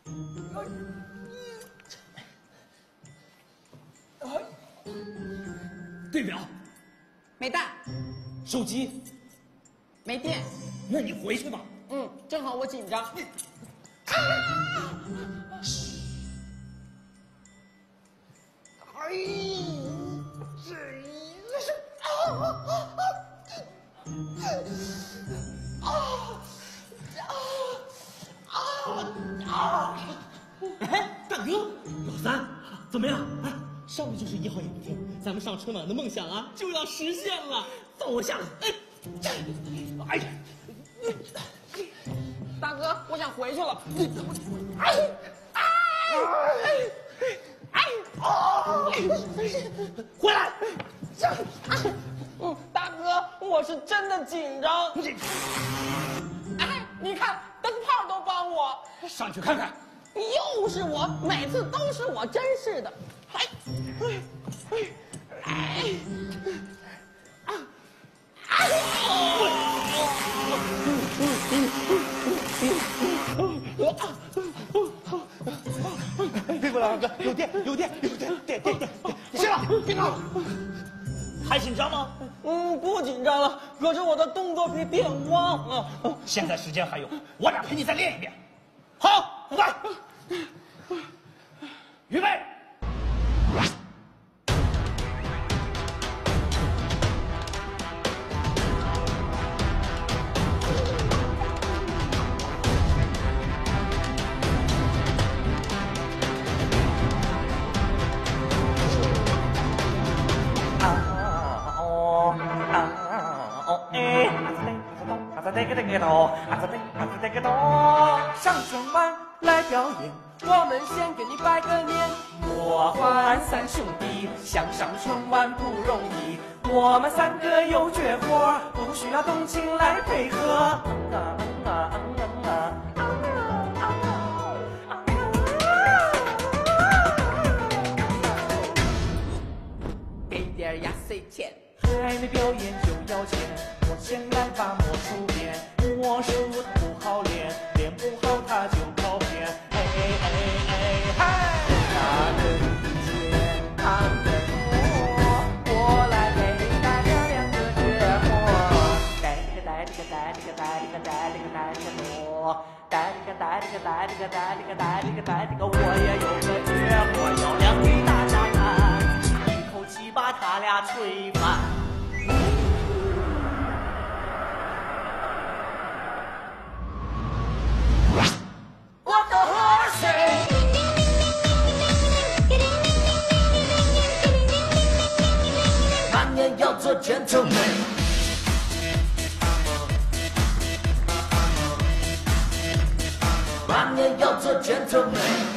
对表没带， 手机没电。 那你回去吧。 正好我紧张。 哎，这是哎，大哥，老三，怎么样？哎，上面就是1号演厅，咱们上春晚的梦想啊就要实现了。放我下来。哎呀， 大哥，我想回去了。 回来！ 大哥，我是真的紧张。哎，你看，灯泡都帮我。 上去看看。 又是我，每次都是我，真是的。 别过来，二哥，有电，电！行了，别闹了。 还紧张吗？ 不紧张了，可是我的动作比电忘了。 现在时间还有，我俩陪你再练一遍。好，来，预备。 上春晚来表演，我们先给你拜个年。魔幻三兄弟想上春晚不容易，我们3个有绝活，不需要动情来配合。给点压岁钱，还没表演就要钱，我先来把魔术变。魔术它不好练，练不好它就跑偏。嗨！他的钱，他的我来给大家2个绝活。带这个带这个带这个带这个带这个带这个多，带这个带这个带这个带这个带这个带这个，我也有个绝活要亮给大家看，一口气把他俩吹翻。要做 gentleman， 晚年要做 gentleman。